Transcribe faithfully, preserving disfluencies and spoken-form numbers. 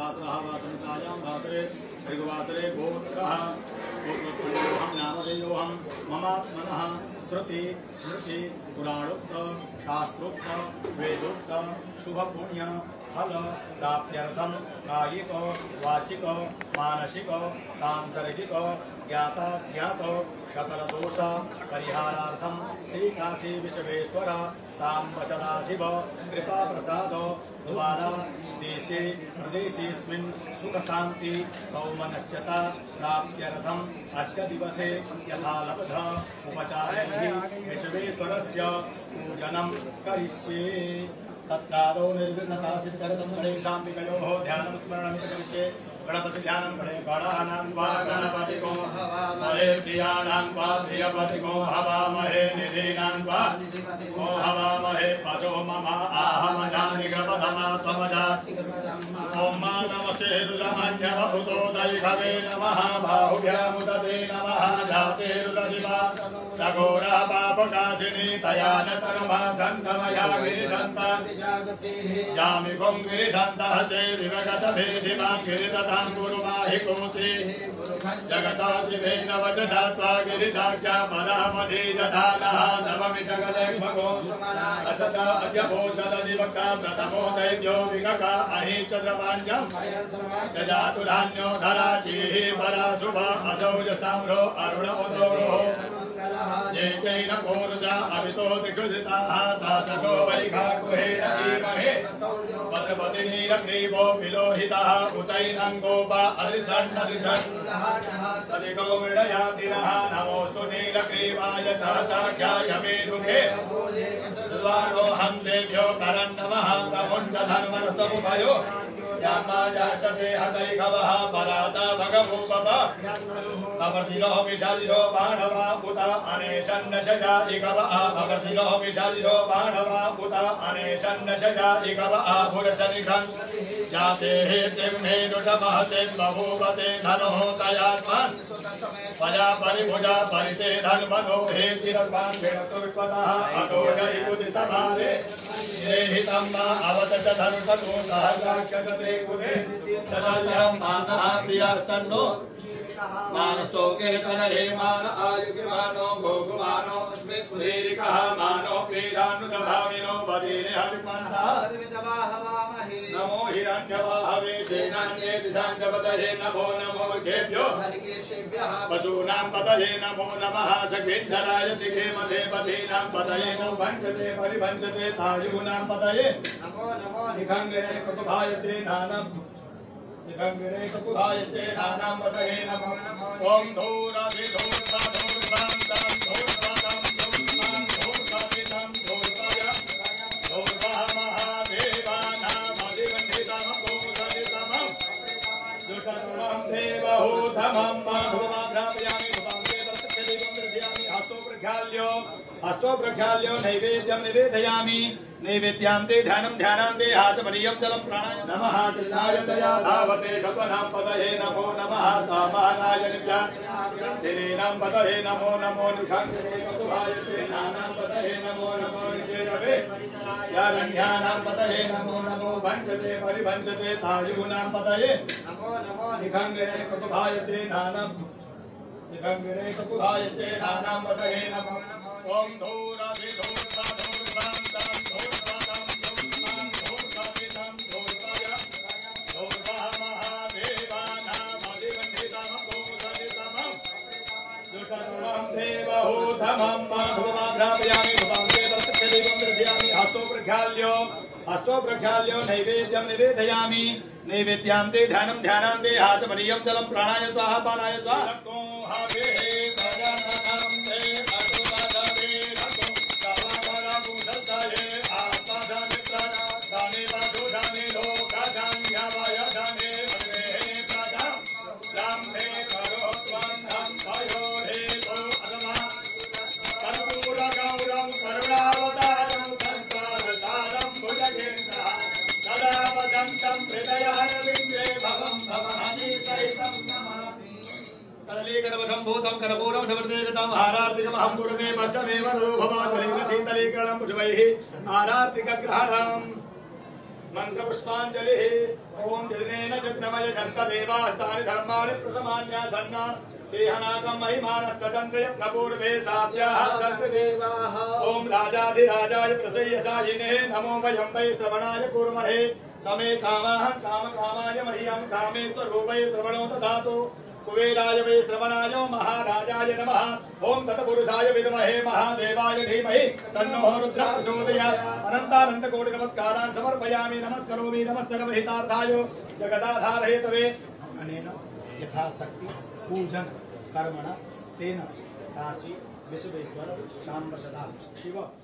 वासरः वासनितायां वासरे भृगुवासरे गोत्रः गोत्रोत्पन्नोऽहं नामधेयोऽहं ममात्मनः श्रुति स्मृति पुराणोक्त शास्त्रोक्त वेदोक्त शुभपुण्य फल प्राप्त्यर्थं कायिक वाचिक मानसिक सांसर्गिक ज्ञात ज्ञात सकल दोष परिहारार्थं श्री काशी विश्वेश्वर सांब सदाशिव कृपा प्रसाद द्वारा देशे प्रदेशेऽस्मिन् सुख शांति सौमनस्यता प्राप्त्यर्थम् अद्य दिवसे यथालब्ध उपचारैः विश्वेश्वरस्य पूजनं करिष्ये। तत्रादौ निर्विघ्नता सिद्ध्यर्थं गणेशाम्बिकयोः ध्यानं स्मरणमिति करिष्ये। गणपति ध्यानं गणे गणानां वा गणपतिको हवामहे प्रियाणां वा प्रियपतिको हवामहे निधीनां वा निधिपतिको हवामहे पशो मम आहमजानिगपधमा त्वमजा ॐ नमस्ते रुद्रमन्यवहुतो दैभवे नमः बाहुभ्यामुदते नमः जाते रुद्रदिवा सघोरा पापकाशिनी तया न सर्वा सन्तमया गिरिसन्तां जामि गुं गिरिसन्तः से विवगतभेदिमां गिरिततां गुरुमाहि कोसि जगता शिवेन वचना त्वा गिरिसाक्षा परामधि दधानः नवमि जगदेक्ष्मगो असता अद्यभूषददिवक्ता प्रथमो दैव्यो विगका अहि चन्द्रपाण्यं सजातु धान्यो धराचिः पराशुभ असौ जस्ताम्रो अरुण उदोरो जैकेन कोरुजा अभितो दिक्षुधृताः सातशो वैघाकुहेण ईमहे पद्मपति नीलग्रीवो विलोहितः उतैनं गोपा अरिषण्णदृशन् सदिको मृडयातिनः नमोऽस्तु नीलग्रीवाय सहसाख्याय मे दुःखे सर्वारोहं देव्यो करन्नमः प्रमुञ्च धर्मनस्तमुभयो यामाजाष्टते हतैघवः पराता भगभूपव कवर्तिलो विशालितो बाणवा उत अनेशन्नशजा इगवः भगर्तिलो विशालितो बाणवा उत अनेशन्नशजा इगवः पुरशनिघं जाते तिम्हे दुषमहते बभूवते धनुः तयात्मन् पया परिभुजा परिते धन्मनो हेतिरस्मान् विणतु विश्वतः अतो जयिकुदितभारे देहितं मा अवतच धनुषतो सहस्राक्षसते कुले सदाल्यं मानः प्रियास्तन्नो मानस्तो केतनहे मान आयुगिमानो भोगुमानो स्मित्पुरीरिकः मानो पीडानुदभाविनो बदीरे हरिपन्था नमो हिरण्यवाहवे सेनान्ये दिशाञ्जपतये नमो नमो घेभ्यो पशूनां पतये नमो नमः सखीधराय दिखे मधे पथीनां पतये नमो भञ्जते परिभञ्जते सायूनां पतये नमो नमो निखङ्गिरे कुतुभायते नानं निखङ्गिरे कुतुभायते नानां पतये नमो नमो ॐ धूराधिधूर्वाधूर्वान्तं धूर्वातं धूर्वां धूर्वादितं धूर्वाय धूर्वा महादेवानामधिवन्दितं भूषदितमं दुष्टतमं देवहूतमं माधवमाघ्रापयामि भवां वेदस्य देवं दर्शयामि हस्तो प्रख्याल्यो हस्तो प्रख्याल्यो नैवेद्यं निवेदयामि नैवेद्यान्ते ध्यानं ध्यानान्ते हातमनीयं जलं प्राणाय नमः कृष्णाय दया धावते शतनां पतये नमो नमः सामानाय नित्यां पतये नमो नमो निखाङ्गरे मधुभायते नानां पतये नमो नमो निचेरवे यारण्यानां पतये नमो नमो भञ्जते परिभञ्जते सायूनां पतये नमो नमो निखाङ्गरे मधुभायते नानां निखाङ्गरे मधुभायते नानां पतये नमो नमो ॐ धूराधिधूर्वाधूर्वान्तं धूर्वातं धूर्वां धूर्वादितं धूर्वाय धूर्वा महादेवानामधिवन्दितं भूषदितमं दुष्टतमं देवहूतमं माधवमाघ्रापयामि भवां वेदस्य देवं दर्शयामि हस्तो प्रख्याल्यो हस्तो प्रख्याल्यो नैवेद्यं निवेदयामि नैवेद्यान्ते ध्यानं ध्यानान्ते हातमनीयं जलं प्राणाय स्वाहा पानाय स्वाहा मंत्र पुष्पांजलि ओम जनेन जग यज्ञमय जन्तदेवास्तानि धर्माणि प्रथमान्यासन्ना तेहनाकं महिमानस्तदन्त्रय प्रपूर्वे साध्याः सन्तदेवाः। ओम राजाधिराजाय प्रसय्यसायिने नमो वयं वै श्रवणाय कुर्महे समे कामाः कामकामाय मह्यं कामेश्वरूपै श्रवणो ददातु कुबेराय वै श्रवणाय महाराजाय नमः। ओम तत्पुरुषाय विद्महे महादेवाय धीमहि तन्नो रुद्रः प्रचोदयात्। अनन्तानन्त कोटि नमस्कारान् समर्पयामि नमस्करोमि नमस्तरवहितार्थाय जगदाधारहेतवे। अनेन यथाशक्ति पूजन कर्मण तेन काशी विश्वेश्वर शाम्ब सदा शिव